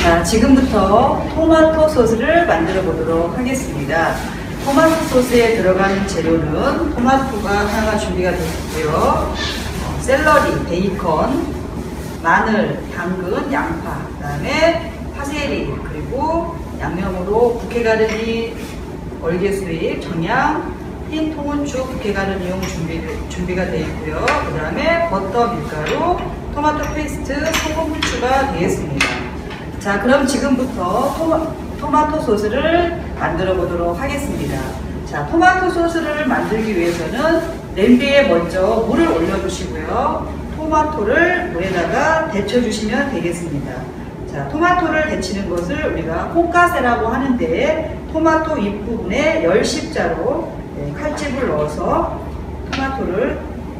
자, 지금부터 토마토 소스를 만들어 보도록 하겠습니다. 토마토 소스에 들어가는 재료는 토마토가 하나가 준비가 되어 있고요. 샐러리, 베이컨, 마늘, 당근, 양파, 그 다음에 파세리, 그리고 양념으로 북해가르니, 얼개수잎, 정향, 흰 통후추, 북해가르니용 준비가 되어 있고요. 그 다음에 버터, 밀가루, 토마토 페이스트, 소금, 후추가 되겠습니다. 자, 그럼 지금부터 토마토 소스를 만들어 보도록 하겠습니다. 자, 토마토 소스를 만들기 위해서는 냄비에 먼저 물을 올려주시고요. 토마토를 물에다가 데쳐주시면 되겠습니다. 자, 토마토를 데치는 것을 우리가 볶아세라고 하는데, 토마토 윗부분에 열십자로 칼집을 넣어서 토마토를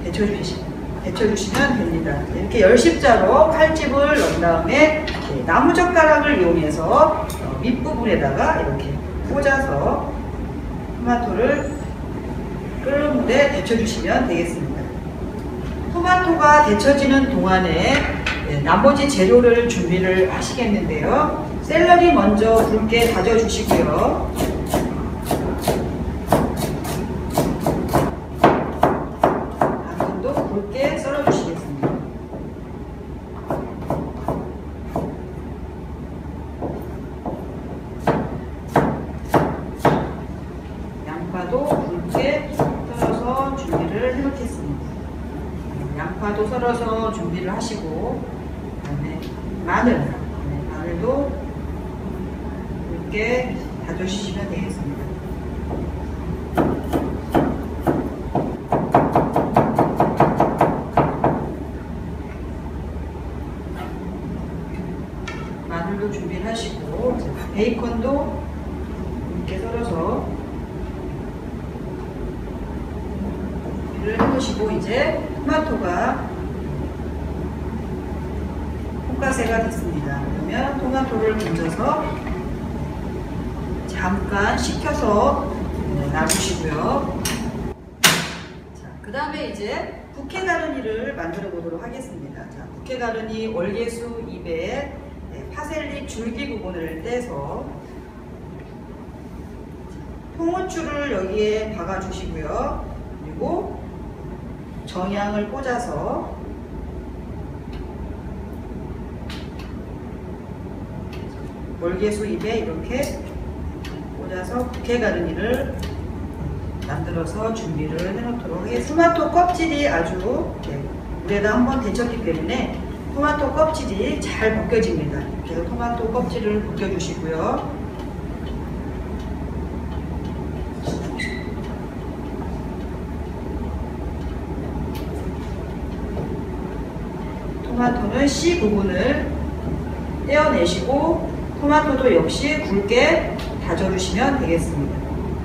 데쳐주시면 됩니다. 이렇게 열십자로 칼집을 넣은 다음에 나무젓가락을 이용해서 밑부분에다가 이렇게 꽂아서 토마토를 끓는 물에 데쳐주시면 되겠습니다. 토마토가 데쳐지는 동안에 나머지 재료를 준비를 하시겠는데요. 샐러리 먼저 굵게 다져주시고요. 당근도 굵게 썰어주시겠습니다. 양파도 굵게 썰어서 준비를 해놓겠습니다. 양파도 썰어서 준비를 하시고, 그다음에 마늘도 굵게 다져주시면 되겠습니다. 마늘도 준비를 하시고, 베이컨도 굵게 썰어서 준비를 해놓으시고, 이제 토마토가 볶아세가 됐습니다. 그러면 토마토를 건져서 잠깐 식혀서 놔주시고요. 자, 그 다음에 이제 북해가르니를 만들어 보도록 하겠습니다. 자, 북해가르니 월계수 잎에 파셀리 줄기 부분을 떼서 통후추를 여기에 박아주시고요. 그리고 정향을 꽂아서 월계수 잎에 이렇게 꽂아서 북해가르니를 만들어서 준비를 해놓도록 하겠습니다. 토마토 껍질이 아주 물에다 한번 데쳤기 때문에 토마토 껍질이 잘 벗겨집니다. 그래서 토마토 껍질을 벗겨주시고요. 토마토는 씨 부분을 떼어내시고, 토마토도 역시 굵게 다져주시면 되겠습니다.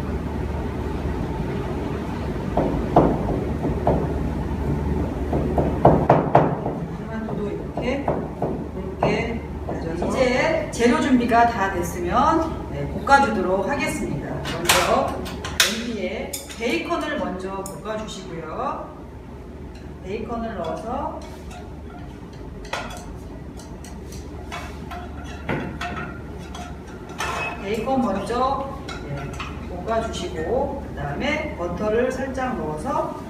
토마토도 이렇게 굵게 다져서, 이제 재료 준비가 다 됐으면 볶아주도록 하겠습니다. 먼저 냄비에 베이컨을 먼저 볶아주시고요. 베이컨을 넣어서 베이컨 먼저 볶아주시고, 그 다음에 버터를 살짝 넣어서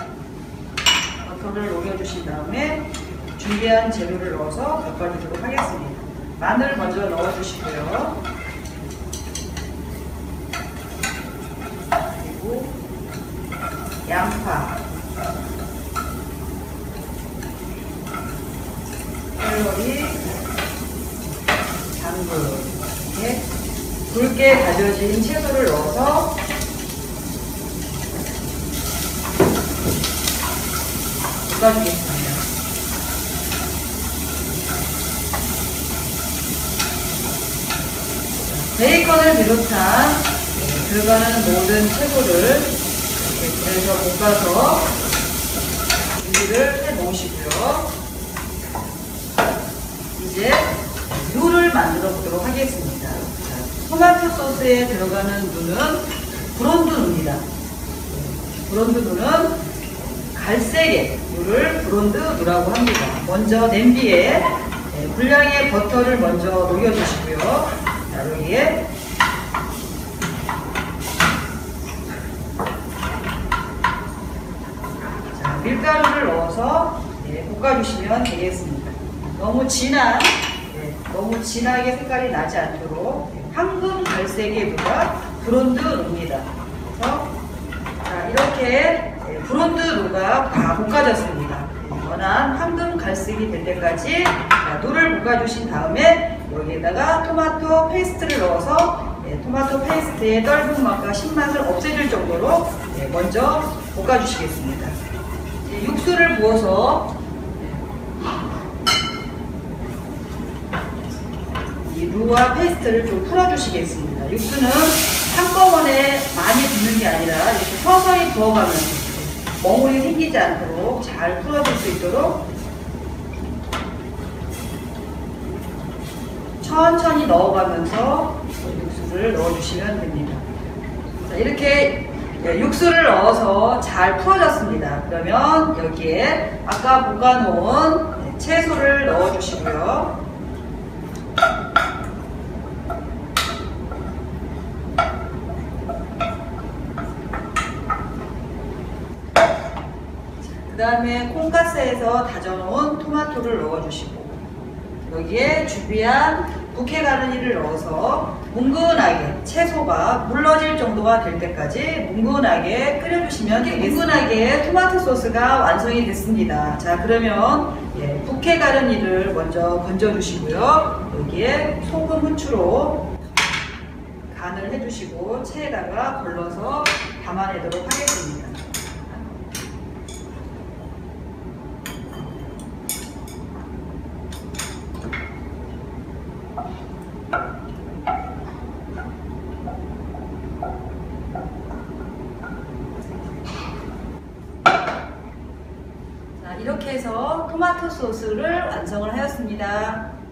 버터를 녹여주신 다음에 준비한 재료를 넣어서 볶아주도록 하겠습니다. 마늘 먼저 넣어주시고요. 그리고 양파, 샐러리, 당근, 이렇게 굵게 다져진 채소를 넣어서 볶아주겠습니다. 베이컨을 비롯한 들어가는 모든 채소를 이렇게 불에서 볶아서 준비를 해 놓으시고요. 이제 류를 만들어 보도록 하겠습니다. 토마토 소스에 들어가는 누는 브론드누입니다. 브론드누는 갈색의 누를 브론드누라고 합니다. 먼저 냄비에 분량의 버터를 먼저 녹여주시고요. 자, 여기에 자, 밀가루를 넣어서 볶아주시면 되겠습니다. 너무 진하게 색깔이 나지 않도록 황금 갈색의 무가 브론드 노입니다. 그래서 자, 이렇게 브론드 노가 다 볶아졌습니다. 원한 황금 갈색이 될 때까지 노를 볶아주신 다음에 여기에다가 토마토 페이스트를 넣어서 토마토 페이스트의 떫은 맛과 신맛을 없애줄 정도로 먼저 볶아주시겠습니다. 육수를 부어서 이 루와 페이스트를 좀 풀어주시겠습니다. 육수는 한꺼번에 많이 붓는 게 아니라 이렇게 서서히 부어가면서 멍울이 생기지 않도록 잘 풀어줄 수 있도록 천천히 넣어가면서 육수를 넣어주시면 됩니다. 자, 이렇게 육수를 넣어서 잘 풀어졌습니다. 그러면 여기에 아까 볶아놓은 채소를 넣어주시고요. 그 다음에 콩가스에서 다져놓은 토마토를 넣어주시고 여기에 준비한 부케 가르니를 넣어서 뭉근하게 채소가 물러질 정도가 될 때까지 뭉근하게 끓여주시면 되겠습니다. 뭉근하게 토마토 소스가 완성이 됐습니다. 자, 그러면 부케 가르니를 먼저 건져주시고요. 여기에 소금, 후추로 간을 해주시고 체에다가 걸러서 담아내도록 하겠습니다. 자, 이렇게 해서 토마토 소스를 완성을 하였습니다.